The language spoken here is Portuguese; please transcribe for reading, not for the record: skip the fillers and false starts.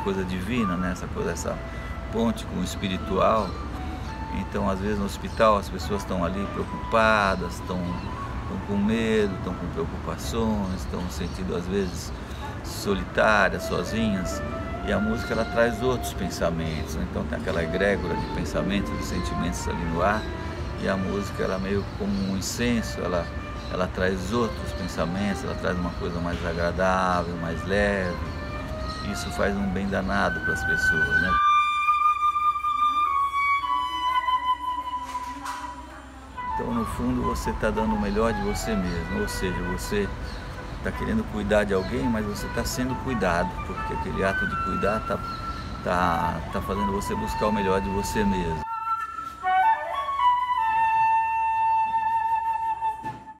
coisa divina, né? Essa coisa, essa ponte com o espiritual. Então, às vezes no hospital as pessoas estão ali preocupadas, estão com medo, estão com preocupações, estão sentindo às vezes solitárias, sozinhas, e a música ela traz outros pensamentos, né? Então tem aquela egrégora de pensamentos, de sentimentos ali no ar, e a música ela meio como um incenso, ela traz outros pensamentos, ela traz uma coisa mais agradável, mais leve. Isso faz um bem danado para as pessoas, né? Então, no fundo, você está dando o melhor de você mesmo, ou seja, você está querendo cuidar de alguém, mas você está sendo cuidado, porque aquele ato de cuidar está fazendo você buscar o melhor de você mesmo.